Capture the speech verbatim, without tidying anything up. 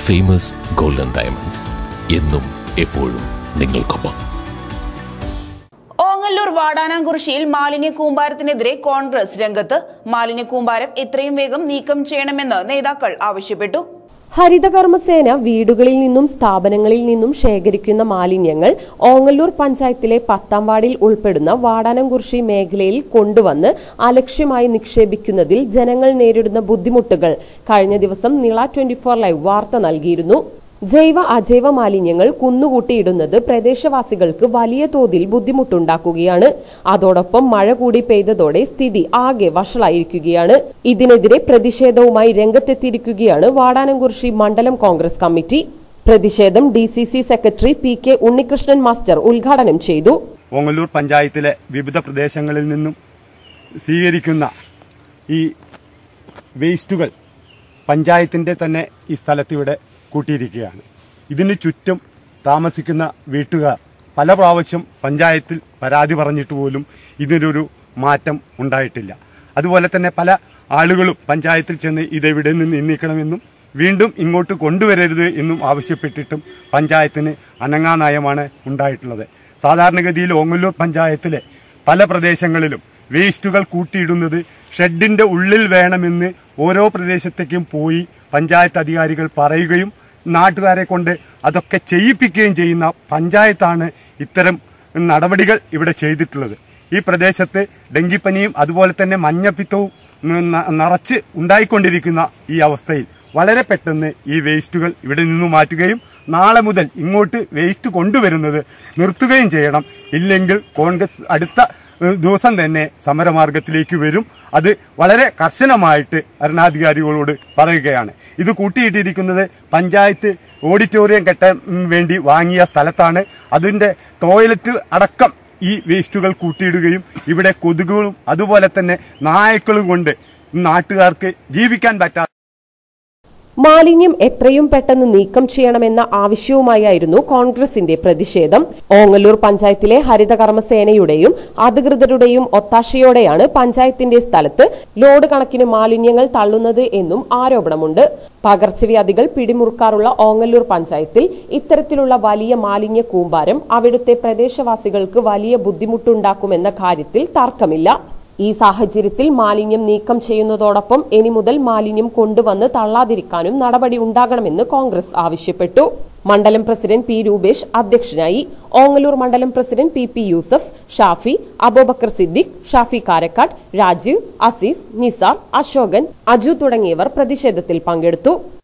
Famous golden diamonds എന്നും എപ്പോഴും നിങ്ങൾക്കൊപ്പം. ഓങ്ങല്ലൂർ വാടാനാംകുറിശ്ശിയിൽ മാലിന്യ കൂമ്പാരത്തിനെതിരെ കോൺഗ്രസ് രംഗത്ത്. മാലിന്യ കൂമ്പാരം എത്രയും വേഗം നീക്കം ചെയ്യണമെന്ന് നേതാക്കൾ ആവശ്യപ്പെട്ടു. ഹരിതകർമ്മസേന വീടുകളിൽ നിന്നും സ്ഥാപനങ്ങളിൽ നിന്നും ശേഖരിക്കുന്ന മാലിന്യങ്ങൾ ഓങ്ങല്ലൂർ പഞ്ചായത്തിലെ പത്താം വാർഡിൽ ഉൾപ്പെടുന്ന വാടാനാംകുറിശ്ശി മേഖലയിൽ കൊണ്ടുവന്ന് അലക്ഷ്യമായി നിക്ഷേപിക്കുന്നതിൽ ജനങ്ങൾ നേരിടുന്ന ബുദ്ധിമുട്ടുകൾ കഴിഞ്ഞ ദിവസം നിള ട്വന്റി ഫോർ ലൈവ് വാർത്ത നൽകിയിരുന്നു. ജൈവ അജൈവ മാലിന്യങ്ങൾ കുന്നുകൂട്ടിയിടുന്നത് പ്രദേശവാസികൾക്ക് വലിയ തോതിൽ ബുദ്ധിമുട്ടുണ്ടാക്കുകയാണ്. അതോടൊപ്പം മഴ കൂടി പെയ്തതോടെ സ്ഥിതി ആകെ വഷളായിരിക്കുകയാണ്. ഇതിനെതിരെ പ്രതിഷേധവുമായി രംഗത്തെത്തിയിരിക്കുകയാണ് വാടാനാംകുറിശ്ശി മണ്ഡലം കോൺഗ്രസ് കമ്മിറ്റി. പ്രതിഷേധം D C C secretary P K Unnikrishnan master ഉദ്ഘാടനം ചെയ്തു. ഓങ്ങല്ലൂർ പഞ്ചായത്തിലെ വിവിധ പ്രദേശങ്ങളിൽ നിന്നും സ്വീകരിക്കുന്ന ഈ വേസ്റ്റുകൾ പഞ്ചായത്തിന്റെ തന്നെ ഈ സ്ഥലത്തിവിടെ കൂട്ടിയിരിക്കുകയാണ്. ഇതിന് ചുറ്റും താമസിക്കുന്ന വീട്ടുകാർ പല പ്രാവശ്യം പഞ്ചായത്തിൽ പരാതി പറഞ്ഞിട്ട് പോലും ഇതിനൊരു മാറ്റം ഉണ്ടായിട്ടില്ല. അതുപോലെ തന്നെ പല ആളുകളും പഞ്ചായത്തിൽ ചെന്ന് ഇതെവിടെ നിന്ന് നീക്കണമെന്നും വീണ്ടും ഇങ്ങോട്ട് കൊണ്ടുവരരുത് എന്നും ആവശ്യപ്പെട്ടിട്ടും പഞ്ചായത്തിന് അനങ്ങാ നയമാണ് ഉണ്ടായിട്ടുള്ളത്. സാധാരണഗതിയിൽ ഓങ്ങല്ലൂർ പഞ്ചായത്തിലെ പല പ്രദേശങ്ങളിലും വേസ്റ്റുകൾ കൂട്ടിയിടുന്നത് ഷെഡിന്റെ ഉള്ളിൽ വേണമെന്ന് ഓരോ പ്രദേശത്തേക്കും പോയി പഞ്ചായത്ത് അധികാരികൾ പറയുകയും നാട്ടുകാരെ കൊണ്ട് അതൊക്കെ ചെയ്യിപ്പിക്കുകയും ചെയ്യുന്ന പഞ്ചായത്താണ് ഇത്തരം നടപടികൾ ഇവിടെ ചെയ്തിട്ടുള്ളത്. ഈ പ്രദേശത്ത് ഡെങ്കിപ്പനിയും അതുപോലെ തന്നെ മഞ്ഞപ്പിത്തവും നിറച്ച് ഉണ്ടായിക്കൊണ്ടിരിക്കുന്ന ഈ അവസ്ഥയിൽ വളരെ പെട്ടെന്ന് ഈ വേസ്റ്റുകൾ ഇവിടെ നിന്നും മാറ്റുകയും നാളെ മുതൽ ഇങ്ങോട്ട് വേസ്റ്റ് കൊണ്ടുവരുന്നത് നിർത്തുകയും ചെയ്യണം. ഇല്ലെങ്കിൽ കോൺഗ്രസ് അടുത്ത ദിവസം തന്നെ സമരമാർഗത്തിലേക്ക് വരും. അത് വളരെ കർശനമായിട്ട് ഭരണാധികാരികളോട് പറയുകയാണ്. ഇത് കൂട്ടിയിട്ടിരിക്കുന്നത് പഞ്ചായത്ത് ഓഡിറ്റോറിയം കെട്ടാൻ വേണ്ടി വാങ്ങിയ സ്ഥലത്താണ്. അതിന്റെ ടോയ്ലറ്റ് അടക്കം ഈ വേസ്റ്റുകൾ കൂട്ടിയിടുകയും ഇവിടെ കൊതുകുകളും അതുപോലെ തന്നെ നായ്ക്കളും കൊണ്ട് നാട്ടുകാർക്ക് ജീവിക്കാൻ പറ്റാത്ത മാലിന്യം എത്രയും പെട്ടെന്ന് നീക്കം ചെയ്യണമെന്ന ആവശ്യവുമായിരുന്നു കോൺഗ്രസിന്റെ പ്രതിഷേധം. ഓങ്ങല്ലൂർ പഞ്ചായത്തിലെ ഹരിതകർമ്മസേനയുടെയും അധികൃതരുടെയും ഒത്താശയോടെയാണ് പഞ്ചായത്തിന്റെ സ്ഥലത്ത് ലോഡ് കണക്കിന് മാലിന്യങ്ങൾ തള്ളുന്നത് എന്നും ആരോപണമുണ്ട്. പകർച്ചവ്യാധികൾ പിടിമുറുക്കാറുള്ള ഓങ്ങല്ലൂർ പഞ്ചായത്തിൽ ഇത്തരത്തിലുള്ള വലിയ മാലിന്യ കൂമ്പാരം അവിടുത്തെ പ്രദേശവാസികൾക്ക് വലിയ ബുദ്ധിമുട്ടുണ്ടാക്കുമെന്ന കാര്യത്തിൽ തർക്കമില്ല. ഈ സാഹചര്യത്തിൽ മാലിന്യം നീക്കം ചെയ്യുന്നതോടൊപ്പം ഇനി മുതൽ മാലിന്യം കൊണ്ടുവന്ന് തള്ളാതിരിക്കാനും നടപടി ഉണ്ടാകണമെന്ന് കോൺഗ്രസ് ആവശ്യപ്പെട്ടു. മണ്ഡലം പ്രസിഡന്റ് പി രൂപേഷ് അധ്യക്ഷനായി. ഓങ്ങല്ലൂർ മണ്ഡലം president P P Yusuf, Shafi, Abubakar Siddique, Shafi Karakkad, Rajeev, Aziz, Nisar, Ashokan, Aju തുടങ്ങിയവർ പ്രതിഷേധത്തിൽ പങ്കെടുത്തു.